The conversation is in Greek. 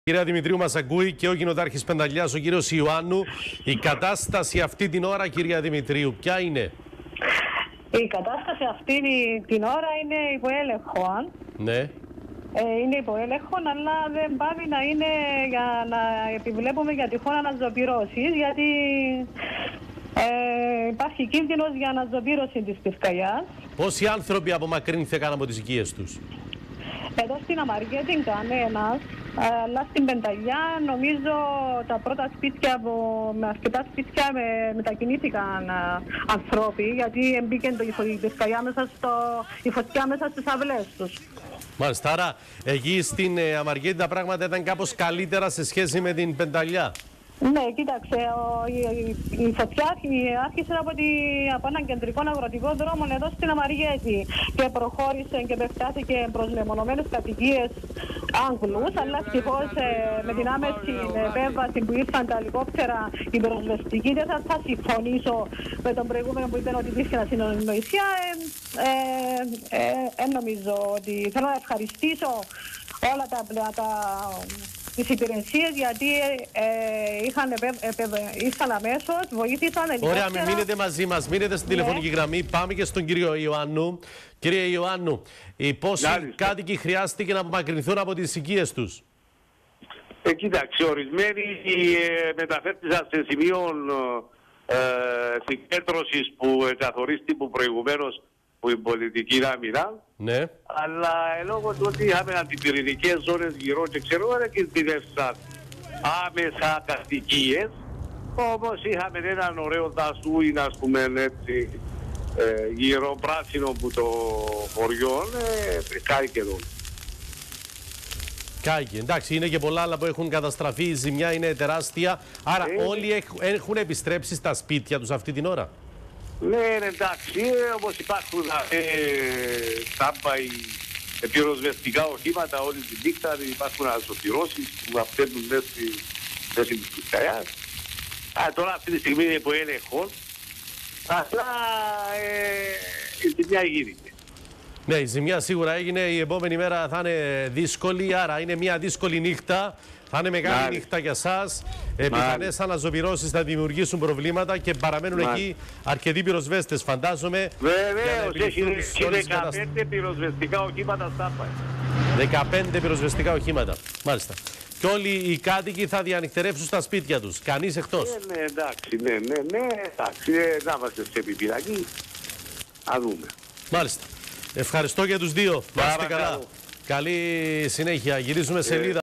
Κυρία Δημητρίου, μας ακούει και ο κοινοτάρχης Πενταλιάς, ο κύριος Ιωάννου. Η κατάσταση αυτή την ώρα, κυρία Δημητρίου, ποια είναι? Η κατάσταση αυτή την ώρα είναι υπό έλεγχο. Ναι. Είναι υπό έλεγχο, αλλά δεν πάει να είναι για να επιβλέπουμε για τυχόν αναζωπυρώσεις, γιατί υπάρχει κίνδυνος για αναζωπύρωση της πυρκαγιάς. Πόσοι άνθρωποι απομακρύνθηκαν από τις οικίες τους? Εδώ στην Αμαργέτη κανένας, αλλά στην Πενταλιά νομίζω τα πρώτα σπίτια με αρκετά σπίτια μετακινήθηκαν ανθρώποι, γιατί εμπήκε η φωτιά μέσα στις αυλές τους. Μάλιστα, άρα εκεί στην Αμαργέτη τα πράγματα ήταν κάπως καλύτερα σε σχέση με την Πενταλιά. Ναι, κοίταξε, η φωτιά άρχισε από έναν κεντρικό αγροτικό δρόμο εδώ στην Αμαργέτη και προχώρησε και επεκτάθηκε προς μεμονωμένες κατοικίες Άγγλους, αλλά ευτυχώς με την άμεση επέμβαση που ήρθαν τα ελικόπτερα οι πυροσβεστικοί, δεν θα συμφωνήσω με τον προηγούμενο που είπε ότι υπήρχε ασυνοησία. Νομίζω ότι θέλω να ευχαριστήσω όλα τις υπηρεσίες, γιατί ήρθαν αμέσως, βοήθησαν. Ωραία, μην μείνετε μαζί μας, μείνετε στην τηλεφωνική γραμμή. Πάμε και στον κύριο Ιωάννου. Κύριε Ιωάννου, πόσοι κάτοικοι χρειάστηκε να απομακρυνθούν από τις οικίες τους? Κοίταξε, ορισμένοι μεταφέρθησαν σε σημείο συγκέντρωσης που καθορίστηκε προηγουμένως που η πολιτική άμυνα. Ναι. Αλλά λόγω του ότι είχαμε αντιπυρηνικές ζώνες γύρω και ξέρω δεν κινδυνεύσαν άμεσα κατοικίες, όμως είχαμε έναν ωραίο δασούιν, ας πούμε έτσι, γύρω πράσινο που το χωριό κάηκε εδώ. Κάηκε, εντάξει, είναι και πολλά άλλα που έχουν καταστραφεί, η ζημιά είναι τεράστια, άρα όλοι έχουν επιστρέψει στα σπίτια τους αυτή την ώρα. Ναι, εντάξει, όπως υπάρχουν πυροσβεστικά οχήματα όλη τη νύχτα, υπάρχουν αναζωπυρώσεις που απταίνουν μέσα της πυρκαγιάς. Τώρα αυτή τη στιγμή είναι υπό έλεγχο, αλλά η ζημιά γίνεται. Ναι, η ζημιά σίγουρα έγινε, η επόμενη μέρα θα είναι δύσκολη, άρα είναι μια δύσκολη νύχτα. Θα είναι μεγάλη νύχτα για σας. Πιθανές αναζωπυρώσεις θα δημιουργήσουν προβλήματα και παραμένουν εκεί αρκετοί πυροσβέστες, φαντάζομαι. Βεβαίως, έχει 15 πυροσβεστικά οχήματα στάπα. 15 πυροσβεστικά οχήματα, μάλιστα. Και όλοι οι κάτοικοι θα διανυκτερεύσουν στα σπίτια τους, κανείς εκτός. Ναι, εντάξει, εντάξει, να είμαστε σε επιφυλακή. Να δούμε. Μάλιστα. Ευχαριστώ για τους δύο. Να είστε καλά. Καλή συνέχεια. Γυρίζουμε σελίδα.